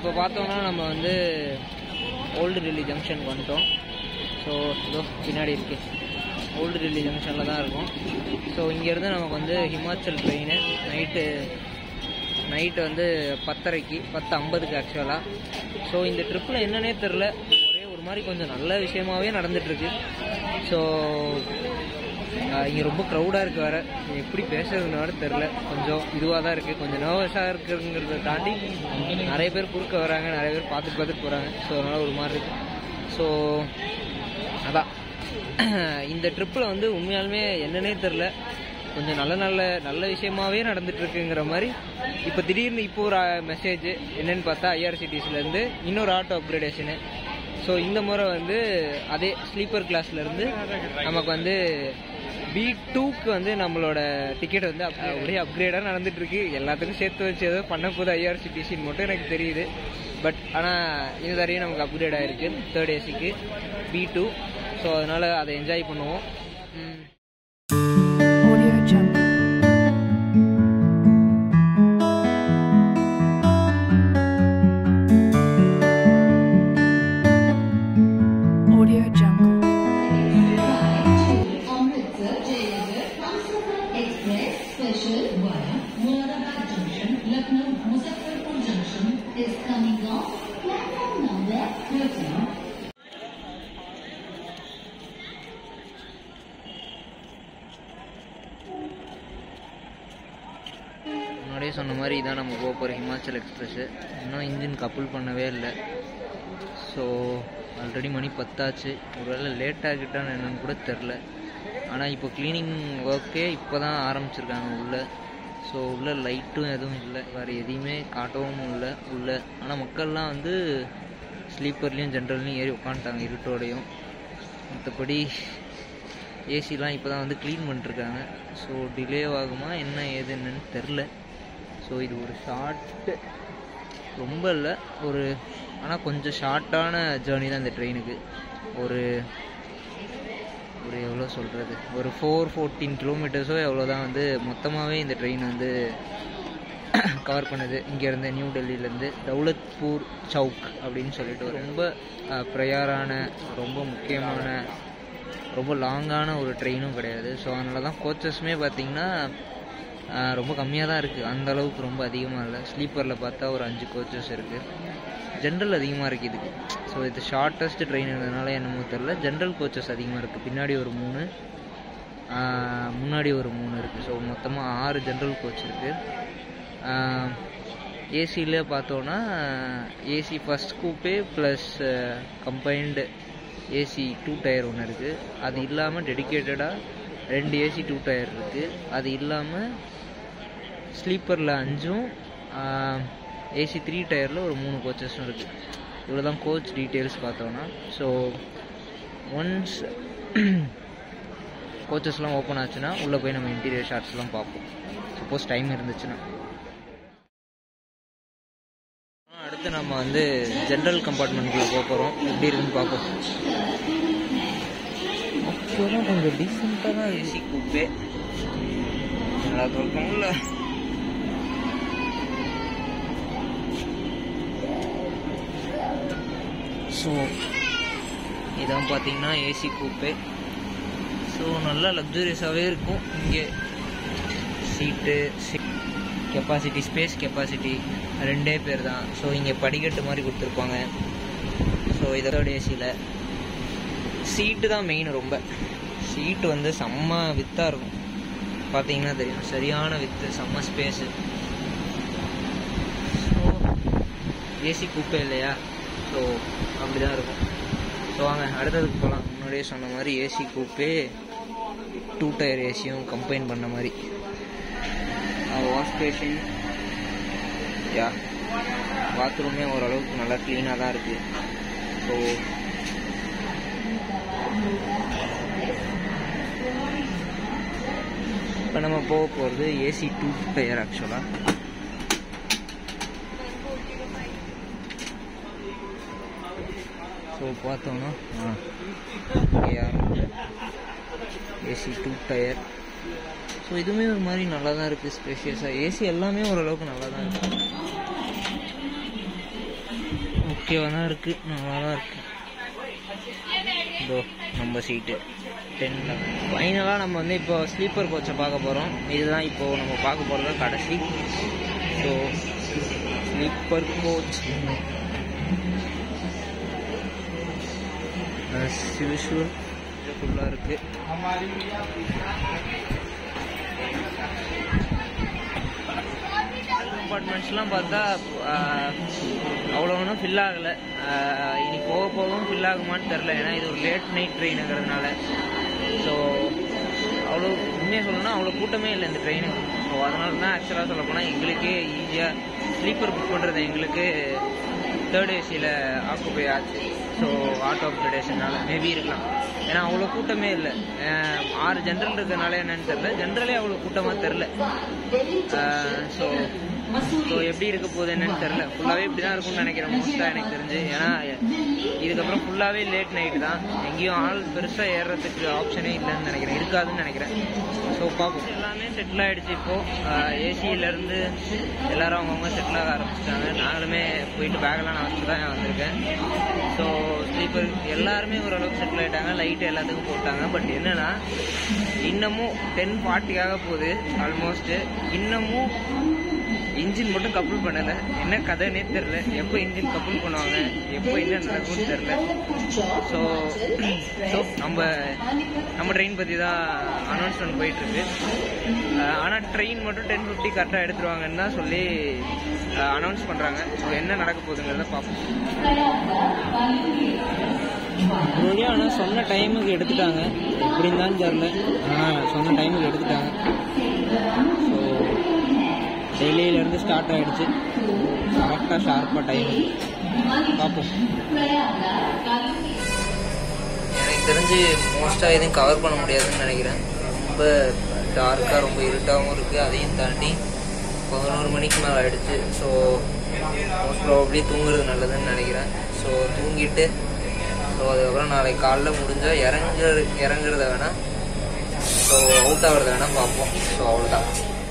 இப்போ பார்த்தோம்னா நம்ம வந்து ஓல்டு டெல்லி ஜங்ஷனுக்கு வந்துட்டோம். ஸோ இதோ பின்னாடி இருக்குது, ஓல்டு டெல்லி ஜங்ஷனில் தான் இருக்கும். ஸோ இங்கேருந்து நமக்கு வந்து ஹிமாச்சல் ட்ரெயின் நைட்டு வந்து 10:30க்கு 10:50க்கு ஆக்சுவலாக. ஸோ இந்த ட்ரிப்பில் என்னன்னே தெரில, ஒரே ஒரு மாதிரி கொஞ்சம் நல்ல விஷயமாகவே நடந்துகிட்ருக்கு. ஸோ இங்கே ரொம்ப க்ரௌடாக இருக்குது வேறு, எப்படி பேசுறதுன்னு வேறு தெரில, கொஞ்சம் இதுவாக தான் இருக்குது, கொஞ்சம் நர்வஸாக இருக்குங்கிறத தாண்டி நிறைய பேர் குறுக்க வராங்க, நிறைய பேர் பார்த்துட்டு போகிறாங்க. ஸோ அதனால் ஒரு மாதிரி இருக்குது. ஸோ அதான் இந்த ட்ரிப்பில் வந்து உண்மையாலுமே என்னன்னே தெரில, கொஞ்சம் நல்ல விஷயமாகவே நடந்துகிட்ருக்குங்கிற மாதிரி. இப்போ திடீர்னு இப்போ ஒரு மெசேஜ் என்னென்னு பார்த்தா ஐஆர்சிடிசிலேருந்து இன்னொரு ஆட்டோ அப்கிரேடேஷனு. ஸோ இந்த முறை வந்து அதே ஸ்லீப்பர் கிளாஸ்லேருந்து நமக்கு வந்து B2க்கு வந்து நம்மளோட டிக்கெட் வந்து ஒரே அப்கிரேடாக நடந்துகிட்ருக்கு. எல்லாத்துக்கும் சேர்த்து வச்சு ஏதோ பண்ண போது ஐஆர்சிடிசின்னு மட்டும் எனக்கு தெரியுது. பட் ஆனால் இந்த தரையும் நமக்கு அப்கிரேட் ஆகிருக்கு 3rd ஏசிக்கு B2. ஸோ அதனால் அதை என்ஜாய் பண்ணுவோம். முன்னாடியே சொன்ன மாதிரி இதான் நம்ம போக போகிற ஹிமாச்சல் எக்ஸ்பிரஸ்ஸு. இன்னும் இன்ஜின் கப்புள் பண்ணவே இல்லை. ஸோ ஆல்ரெடி மணி 10 ஆச்சு. ஒருவேளை லேட் ஆகிட்டான்னு என்னன்னு கூட தெரில. ஆனால் இப்போ க்ளீனிங் ஒர்க்கே இப்போ தான் ஆரம்பிச்சிருக்காங்க உள்ளே. ஸோ உள்ளே லைட்டும் எதுவும் இல்லை, வேறு எதையுமே காட்டவும் இல்லை உள்ளே. ஆனால் மக்கள்லாம் வந்து ஸ்லீப்பர்லேயும் ஜென்ரல்லையும் ஏறி உட்காந்துட்டாங்க இருட்டோடையும். மற்றபடி ஏசிலாம் இப்போ தான் வந்து க்ளீன் பண்ணிட்டுருக்காங்க. ஸோ டிலே ஆகுமா என்ன ஏதுன்னு தெரில. ஸோ இது ஒரு ஷார்ட்டு, ரொம்ப இல்லை, ஒரு ஆனால் கொஞ்சம் ஷார்ட்டான ஜேர்னி தான் இந்த ட்ரெயினுக்கு. ஒரு எவ்வளோ சொல்கிறது, ஒரு 414 கிலோமீட்டர்ஸோ எவ்வளோ தான் வந்து மொத்தமாகவே இந்த ட்ரெயின் வந்து கவர் பண்ணுது. இங்கேருந்து நியூ டெல்லியிலேருந்து தௌலத்பூர் சவுக் அப்படின்னு சொல்லிட்டு ரொம்ப ப்ரையரான, ரொம்ப முக்கியமான, ரொம்ப லாங்கான ஒரு ட்ரெயினும் கிடையாது. ஸோ அதனால தான் கோச்சஸுமே பார்த்திங்கன்னா ரொம்ப கம்மியாக தான் இருக்குது, அந்தளவுக்கு ரொம்ப அதிகமாக இல்லை. ஸ்லீப்பரில் பார்த்தா ஒரு 5 கோச்சஸ் இருக்குது, ஜென்ரல் அதிகமாக இருக்குது இதுக்கு. ஸோ இது ஷார்ட்டஸ்ட் ட்ரெயின் இருந்ததுனால என்னமோ தெரில, ஜென்ரல் கோச்சஸ் அதிகமாக இருக்குது. பின்னாடி ஒரு 3, முன்னாடி ஒரு 3 இருக்குது. ஸோ மொத்தமாக 6 ஜென்ரல் கோச் இருக்குது. ஏசியில் பார்த்தோன்னா AC first coupe plus combined AC 2 tier ஒன்று இருக்குது. அது இல்லாமல் டெடிக்கேட்டடாக 2 ஏசி 2 டயர் இருக்குது. அது இல்லாமல் ஸ்லீப்பரில் 5, ஏசி 3 டயரில் ஒரு 3 கோச்சஸும் இருக்குது. இவ்வளோ தான் கோச் டீட்டெயில்ஸ் பார்த்தோன்னா. ஸோ ஒன்ஸ் கோச்சஸ்லாம் ஓப்பன் ஆச்சுன்னா உள்ளே போய் நம்ம இன்டீரியர் ஷாட்ஸ்லாம் பார்ப்போம், சப்போஸ் டைம் இருந்துச்சுன்னா. அடுத்து நம்ம வந்து ஜென்ரல் கம்பார்ட்மெண்ட்டில் போக போகிறோம், எப்படி இருக்குன்னு பார்ப்போம். அப்போதான் கொஞ்சம் டீசெண்டாக தான் ஏசி கூப்பே நல்லா இருக்கும்ல. ஸோ இதான் பார்த்தீங்கன்னா ஏசி கூப்பே. ஸோ நல்லா லக்ஸூரியஸாகவே இருக்கும். இங்கே சீட்டு கெப்பாசிட்டி, ஸ்பேஸ் கெப்பாசிட்டி 2 பேர் தான். ஸோ இங்கே படிக்கட்டு மாதிரி கொடுத்துருப்பாங்க. ஸோ இதோட ஏசியில் சீட்டு தான் மெயின். ரொம்ப சீட்டு வந்து செம்ம வித்தாக இருக்கும், பார்த்தீங்கன்னா தெரியும், சரியான வித்து, செம்ம ஸ்பேஸு. ஸோ ஏசி கூப்பே இல்லையா, ஸோ அப்படி தான் இருக்கும். ஸோ வாங்க அடுத்ததுக்கு போகலாம். முன்னாடியே சொன்ன மாதிரி ஏசி கூப்பே 2 டயர் ஏசியும் கம்பைன் பண்ண மாதிரி. வாஷ் பேஷன், பாத்ரூமே ஓரளவுக்கு நல்லா க்ளீனாக தான் இருக்குது. ஸோ இப்போ நம்ம போக போகிறது ஏசி 2 டயர் ஆக்சுவலாக. ஸோ பார்த்தோன்னா ஏசி 2 டயர். ஸோ இதுவுமே ஒரு மாதிரி நல்லா தான் இருக்குது, ஸ்பேஷியஸாக. ஏசி எல்லாமே ஓரளவுக்கு நல்லா தான் இருக்குது. ஓகேவா தான் இருக்குது, நல்லா தான் இருக்குது. இதோ நம்ம சீட்டு 10. ஃபைனலாக நம்ம வந்து இப்போ ஸ்லீப்பர் கோச்சை பார்க்க போகிறோம். இதுதான் இப்போது நம்ம பார்க்க போகிறது கடைசி. ஸோ ஸ்லீப்பர் கோச் யூஷுவல் ஃபுல்லாக இருக்குது. கம்பார்ட்மெண்ட்ஸ்லாம் பார்த்தா அவ்வளோ ஒன்றும் ஃபில் ஆகலை. இனி போக போகவும் ஃபில் ஆகுமான்னு தெரில, ஏன்னா இது ஒரு லேட் நைட் ட்ரெயினுங்கிறதுனால. ஸோ அவ்வளோ உண்மையாக சொல்லணும்னா அவ்வளோ கூட்டமே இல்லை இந்த ட்ரெயினுக்கு. ஸோ அதனால தான் ஆக்சுவலாக சொல்ல போனால் எங்களுக்கே ஈஸியாக ஸ்லீப்பர் புக் பண்ணுறது எங்களுக்கு தேர்ட் ஏசியில் ஆக்குபை ஆச்சு. ஸோ ஆட்டோ அப்கிரேடேஷனால் மேபி இருக்கலாம், ஏன்னா அவ்வளோ கூட்டமே இல்லை. 6 ஜென்ரல் இருக்கிறதுனால என்னன்னு தெரில, ஜென்ரலே அவ்வளோ கூட்டமாக தெரில. ஸோ எப்படி இருக்க போகுது என்னன்னு தெரில. ஃபுல்லாகவே இப்படி தான் இருக்கும்னு நினைக்கிறேன் மோஸ்ட்டாக எனக்கு தெரிஞ்சு. ஏன்னா இதுக்கப்புறம் ஃபுல்லாகவே லேட் நைட்டு தான், எங்கேயும் ஆள் பெருசாக ஏறுறதுக்கு ஆப்ஷனே இல்லைன்னு நினைக்கிறேன், இருக்காதுன்னு நினைக்கிறேன். ஸோ பார்ப்போம். எல்லாமே செட்டில் ஆகிடுச்சு இப்போது. ஏசியிலேருந்து எல்லோரும் அவங்கவுங்க செட்டில் ஆக ஆரம்பிச்சிட்டாங்க. நாங்களுமே போயிட்டு பேக்கெல்லாம் நான் வச்சு தான் வந்திருக்கேன். ஸோ ஸ்லீப்பர் எல்லாருமே ஓரளவுக்கு செட்டில் ஆகிட்டாங்க, லைட்டு எல்லாத்துக்கும் போட்டாங்க. பட் என்னென்னா இன்னமும் 10:40 போகுது ஆல்மோஸ்ட்டு. இன்னமும் இன்ஜின் மட்டும் கப்புள் பண்ணலை. என்ன கதைன்னே தெரில, எப்போ இன்ஜின் கப்புள் பண்ணுவாங்க, எப்போ என்ன நடக்கும்னு தெரில. ஸோ நம்ம ட்ரெயின் பற்றி தான் அனௌன்ஸ்மெண்ட் போயிட்டுருக்கு. ஆனால் ட்ரெயின் மட்டும் 10:50 கரெக்டாக எடுத்துருவாங்கன்னு தான் சொல்லி அனௌன்ஸ் பண்ணுறாங்க. ஸோ என்ன நடக்க போகுதுங்கிறத பார்ப்போம். ஆனால் சொன்ன டைமுக்கு எடுத்துட்டாங்க, எப்படின்னு தான் தெரில. சொன்ன டைமுக்கு எடுத்துட்டாங்க. ஸோ டெல்லியிலேருந்து ஸ்டார்ட் ஆகிடுச்சு, கரெக்டாக ஷார்ப்பாக டைம் பார்ப்போம். எனக்கு தெரிஞ்சு மோஸ்ட்டாக எதுவும் கவர் பண்ண முடியாதுன்னு நினைக்கிறேன். ரொம்ப டார்க்காக ரொம்ப இருட்டாகவும் இருக்குது. அதையும் தாண்டி 11 மணிக்கு மேலே ஆகிடுச்சு. ஸோ மோஸ்ட் ப்ராபப்ளி தூங்குறது நல்லதுன்னு நினைக்கிறேன். ஸோ தூங்கிட்டு அதுக்கப்புறம் நாளைக்கு காலைல முடிஞ்சால் இறங்குறத வேணால், ஸோ அவுட் ஆகிறத வேணால் பார்ப்போம். ஸோ அவ்வளோதான்.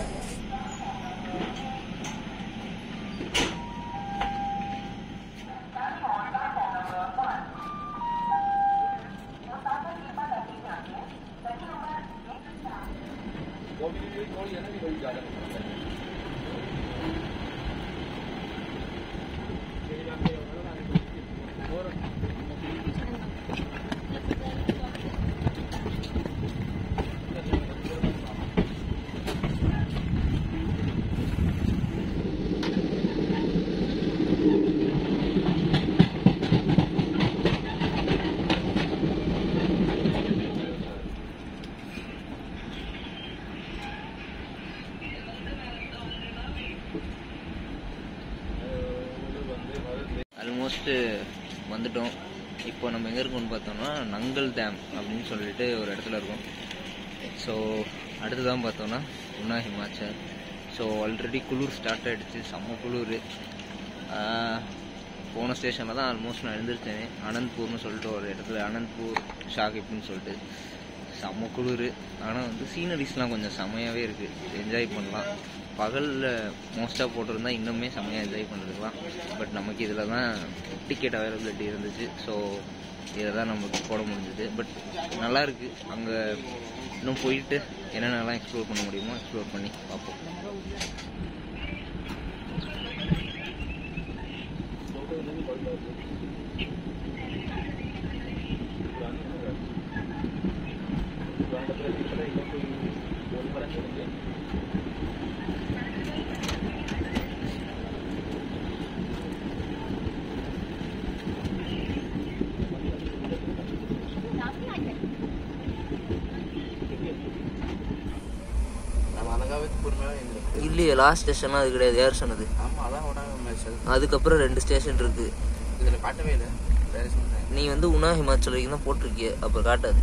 ஆல்மோஸ்ட் வந்துட்டோம். இப்போ நம்ம எங்கே இருக்கோம்னு பார்த்தோம்னா நங்கல் டேம் அப்படின்னு சொல்லிட்டு ஒரு இடத்துல இருக்கோம். ஸோ அடுத்துதான் பார்த்தோம்னா உனா ஹிமாச்சல். ஸோ ஆல்ரெடி குளிர் ஸ்டார்ட் ஆகிடுச்சு, செம்ம குளிர். போன ஸ்டேஷனில் தான் ஆல்மோஸ்ட் நான் எழுந்திருச்சேன். அனந்த்பூர்னு சொல்லிட்டு ஒரு இடத்துல, அனந்த்பூர் ஷாகிப்னு சொல்லிட்டு. செம்ம குளிர். ஆனால் வந்து சீனரிஸ்லாம் கொஞ்சம் செம்மையாகவே இருக்குது, என்ஜாய் பண்ணலாம். பகலில் மோஸ்ட்டாக போட்டிருந்தா இன்னுமே செம்மையாக என்ஜாய் பண்ணுறதுலாம். பட் நமக்கு இதில் தான் டிக்கெட் அவைலபிலிட்டி இருந்துச்சு. ஸோ இதை தான் நமக்கு போட முடிஞ்சுது. பட் நல்லாயிருக்கு. அங்கே இன்னும் போயிட்டு என்னென்னலாம் எக்ஸ்ப்ளோர் பண்ண முடியுமோ எக்ஸ்ப்ளோர் பண்ணி பார்ப்போம். இல்லையே, லாஸ்ட் ஸ்டேஷன்லாம் அது கிடையாது. யார் சொன்னது? அதுக்கப்புறம் 2 ஸ்டேஷன் இருக்கு. இதில் காட்டவே இல்லை. நீ வந்து உனா ஹிமாச்சல் வரைக்கும் தான் போட்டிருக்கிய, அப்போ காட்டாது.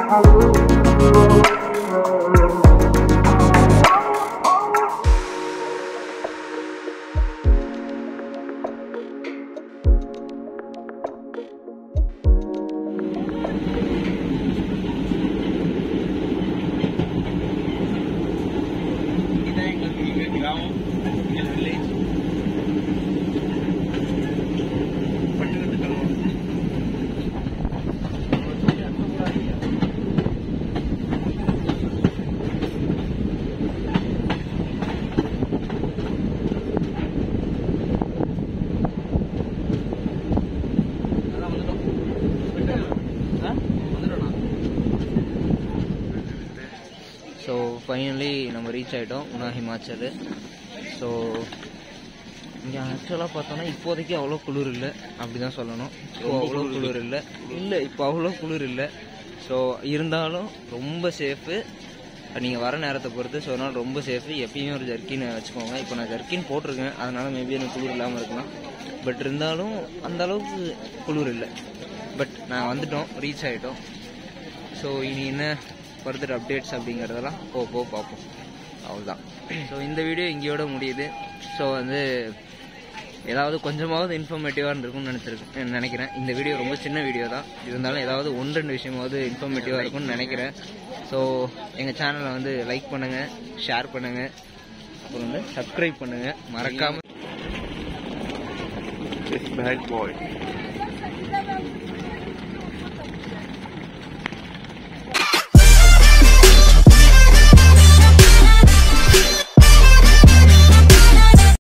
ஸோ ஃபைனலி நம்ம ரீச் ஆகிட்டோம் உனா ஹிமாச்சல். ஸோ இங்கே ஆக்சுவலாக பார்த்தோன்னா இப்போதைக்கு அவ்வளோ குளிர் இல்லை, அப்படி தான் சொல்லணும். இப்போ அவ்வளோ குளிர் இல்லை இப்போ அவ்வளோ குளிர் இல்லை. ஸோ இருந்தாலும் ரொம்ப சேஃபு, நீங்கள் வர நேரத்தை பொறுத்து. ஸோ அதனால் ரொம்ப சேஃபு. எப்பயுமே ஒரு ஜர்க்கின் வச்சுக்கோங்க. இப்போ நான் ஜர்க்கின் போட்டிருக்கேன், அதனால் மேபி எனக்கு குளிர் இல்லாமல் இருக்கலாம். பட் இருந்தாலும் அந்த அளவுக்கு குளிர் இல்லை. பட் நான் வந்துட்டோம், ரீச் ஆகிட்டோம். ஸோ இனி என்ன ஃபர்தர் அப்டேட்ஸ் அப்படிங்கிறதெல்லாம் போக பார்ப்போம். அவ்வளோதான். ஸோ இந்த வீடியோ இங்கேயோட முடியுது. ஸோ வந்து ஏதாவது கொஞ்சமாவது இன்ஃபர்மேட்டிவாக இருந்திருக்கும்னு நினைக்கிறேன். இந்த வீடியோ ரொம்ப சின்ன வீடியோ தான், இருந்தாலும் ஏதாவது 1-2 விஷயமாவது இன்ஃபர்மேட்டிவாக இருக்கும்னு நினைக்கிறேன். ஸோ எங்கள் சேனலை வந்து லைக் பண்ணுங்கள், ஷேர் பண்ணுங்கள், அப்புறம் வந்து சப்ஸ்கிரைப் பண்ணுங்கள் மறக்காமல்.